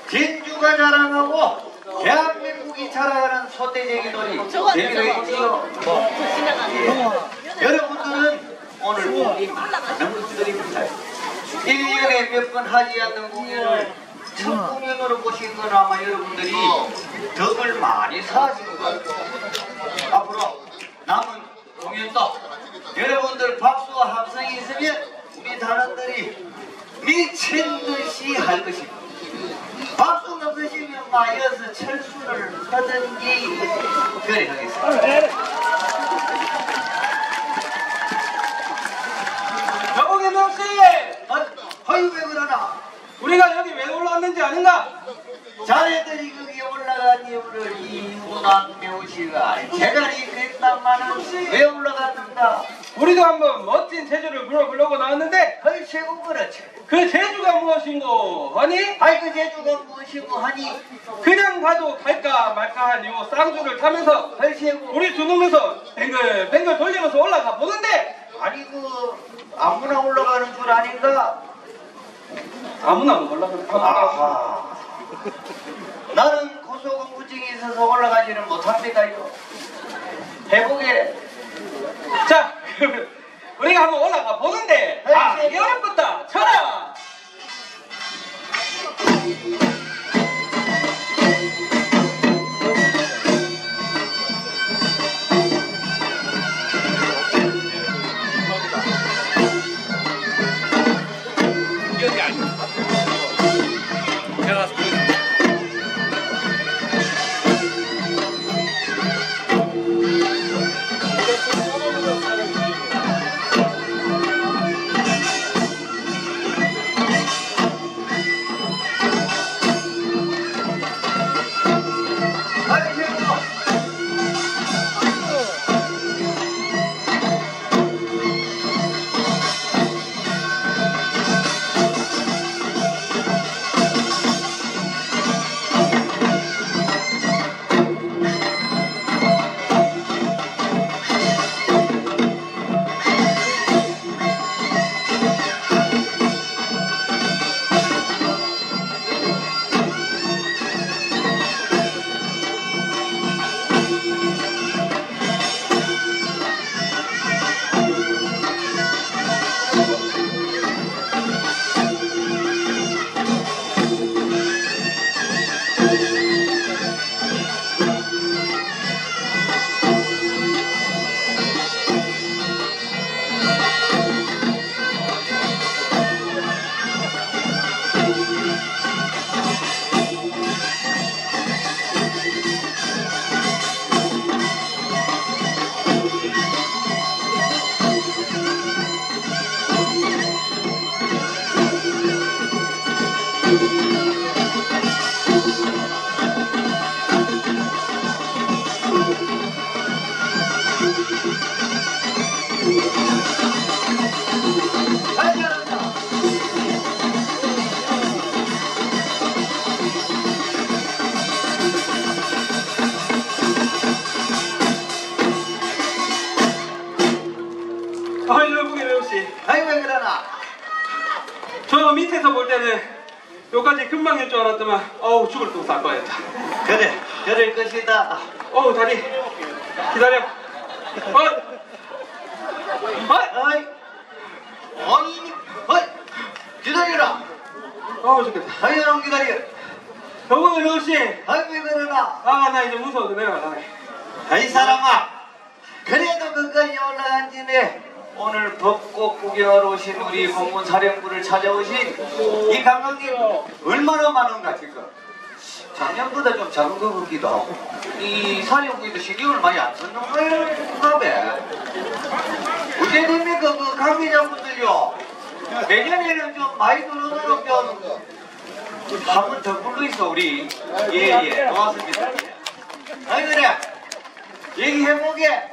진주가 자랑하고 대한민국이 자랑하는 소떼쟁이 놀이 재미가 있지요. 여러분들은 오늘 보기 많은 분들이 있습니다. 1년에 몇 번 하지 않는 공연을 첫 공연으로 보신 건 아마 여러분들이 덕을 많이 사시는 거예요. 앞으로 남은 공연도 여러분들 박수와 함성이 있으면 우리 단원들이 미친 듯이 할 것입니다. 박수가 없으시면 마여서 철수를 하든지 그래 하겠습니다. 여보게 명씨! 허이 왜 그러나? 우리가 여기 왜 올라왔는지 아닌가? 자네들이 거기 올라간 이유를 이유난 명씨가 제자리 됐단마는 왜 올라갔는가? 우리도 한번 멋진 제주를 물어보려고 나왔는데 헐 최고 그렇지. 그 제주가 무엇인고 하니? 아이 그 제주가 무엇이고 하니? 그냥 가도 갈까 말까한 요 쌍주를 타면서 헐 최고. 우리 두 놈에서 뱅글 돌리면서 올라가 보는데 아니 그 아무나 올라가는 줄 아닌가? 아무나 올라가는 아하. 나는 고소공부증이 있어서 올라가지는 못합니다. 이거 해보게. 자 우리가 한번 올라가 보는데 아 이게 어렵겠다. 쳐라. 여기 아니야. 내가 여보게 명씨. 아이 왜 그러나? 저 밑에서 볼 때는 요까지 금방 할 줄 알았더만 어우 죽을 똥 쌀 뻔했다. 그래 그럴 것이다. 어우 다리 기다려. 어이 기다려라. 어우 죽겠다. 아이 여러분 기다려. 여보게 명씨. 아이 왜 그러나? 아 나 이제 무서워서 내려가자네. 아이 사람아 그래도 끝까지 올라간 김에 오늘 벚꽃 구경하러 오신 우리 공군사령부를 찾아오신 이 관광객 얼마나 많은가 지금. 작년보다 좀 작은 것 같기도 하고 이 사령부에도 신경을 많이 안 썼는 거인가 봐. 어째 됩니까 그 관계자분들요. 내년에는 좀 많이 들어오도록 좀 한번 더 불러있어 우리. 예예 고맙습니다. 아이 그래 얘기해보게.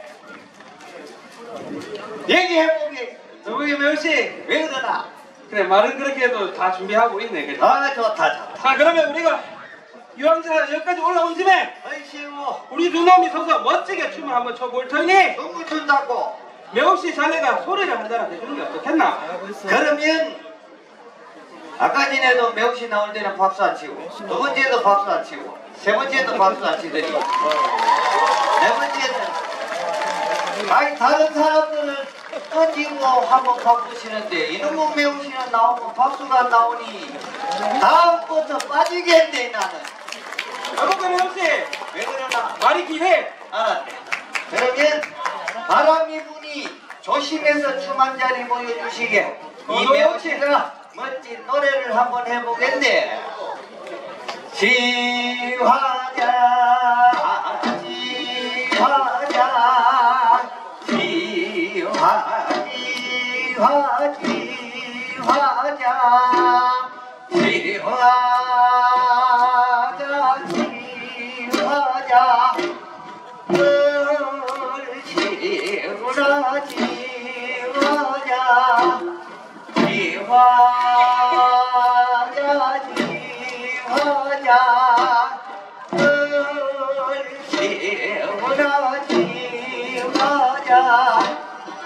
여보게 명씨. 왜 그러나? 그래 말은 그렇게 해도 다 준비하고 있네. 그래. 아 좋다. 아 그러면 우리가 유황자 여기까지 올라온 김에 아이씨고 우리 두 놈이 서서 멋지게 춤을 한번 춰볼 테니 너무 춘다고. 명씨 자네가 소리를 한 잔 해주는 게 어떻겠나? 그러면 아까 전에도 매혹시 나올 때는 박수 안 치고 두 번째도 박수 안 치고 세 번째도 박수 안 치더니 네 번째는 아니 다른 사람들은 던지고 한번 박수 치는데 이놈의 매혹시는 나오면 박수가 안 나오니 다음부터 빠지겠네 나는. 아무튼 매혹씨 왜 그러나? 말이 기해. 알았네. 그러면 바람이 부니 조심해서 춤 한 자리 보여주시게. 이 매혹시가 멋진 노래를 한번 해보겠네. 지화자 지화자 지화 지화 지화자 지화자 지화자 지우라 지화자 지화자 지화자 지우라 지화자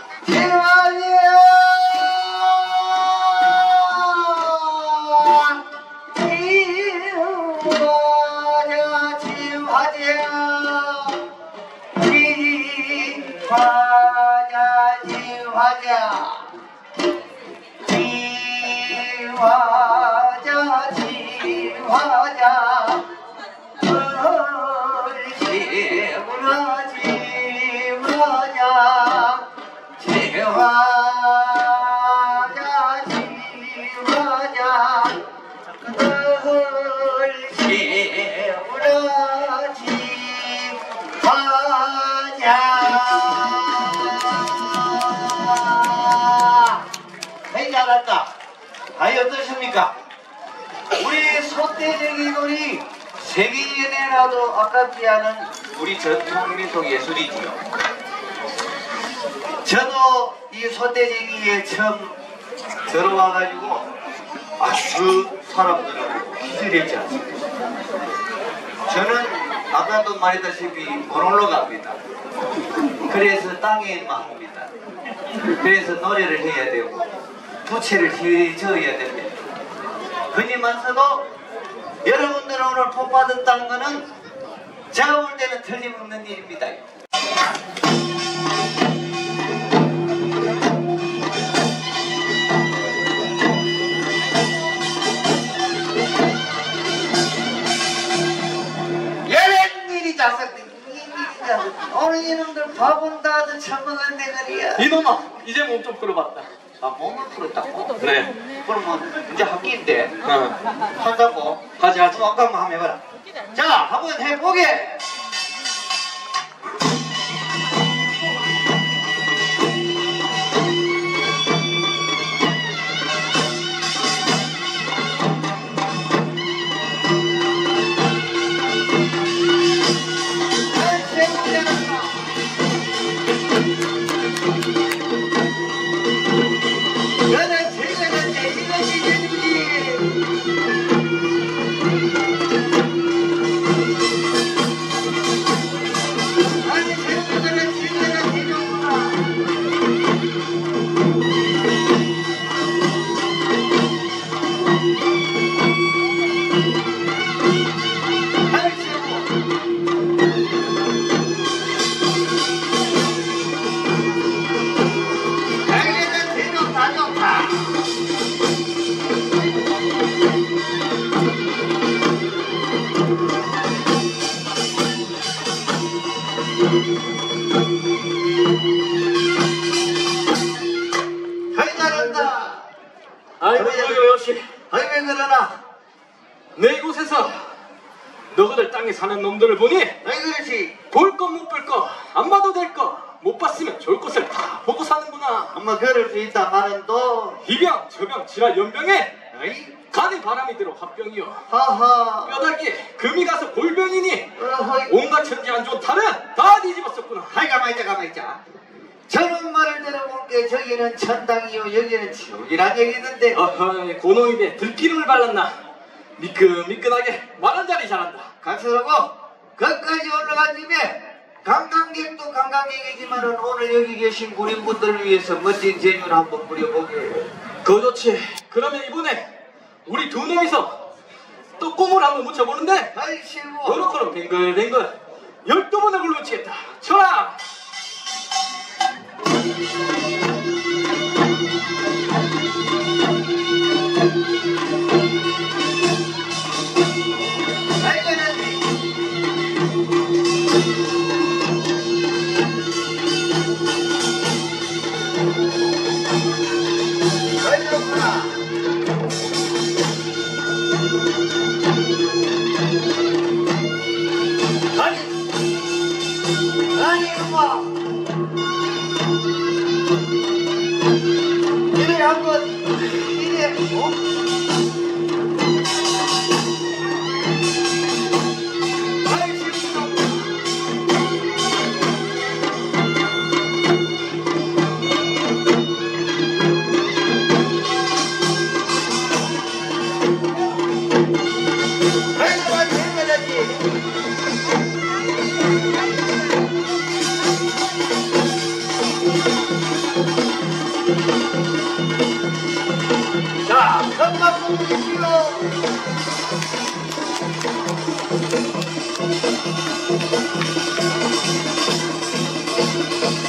아이 어떠십니까? 우리 소떼쟁이 놀이 세계연예라도 아깝지 않은 우리 전통 민속 예술이지요. 저도 이 소떼쟁이에 처음 들어와가지고 아주 사람들하고 기절했지 않습니까? 저는 아까도 말했다시피 모놀로그합니다. 그래서 땅에만 합니다. 그래서 노래를 해야 되고 부채를 휘저어야 됩니다. 그니만서도 여러분들 오늘 복 받았다는 거는 제가 볼 때는 틀림없는 일입니다. 이런 일이 자석들 오늘 이놈들 밥은 다들 처먹었네 그리야. 이놈아 이제 몸 좀 풀어봤다. 아 몸을 풀었다고? 그래. 그러면 이제 학기인데 어. 한다고? 하지. 아까 한번 해봐라. 자 한번 해보게. 아이고 역시 아이 왜 그러나? 내 이곳에서 너희들 땅에 사는 놈들을 보니 아이 그렇지. 볼 것 못 볼 것 안 봐도 될 것 못 봤으면 좋을 것을 다 보고 사는구나. 엄마 그럴 수 있다마는 또 이병 저병 지랄 연병에 아이 간에 바람이 들어 화병이요 하하 뼈다귀에 금이 가서 골병이니 어허이 온갖 천지 안 좋은 탈은 다 뒤집었었구나. 아이 가만히 있자 저런 말을 들어볼게 저기는 천당이요 여기는 지옥이란 얘기던데 어허이 고놈입에 들기름을 발랐나. 미끈미끈하게 말한 자리 잘한다. 각서라고 거기까지 올라간 집에 관광객도 관광객이지만은 오늘 여기 계신 군인분들을 위해서 멋진 제주를 한번 부려보게. 그거 좋지. 그러면 이번에 우리 두 놈이서 또 꿈을 한번 묻혀보는데 아이고. 요렇게로 뱅글뱅글 12번을 굴러치겠다. 쳐라. 아니 엄마 이래 한번 이래 자, 큰맘 먹으십시오.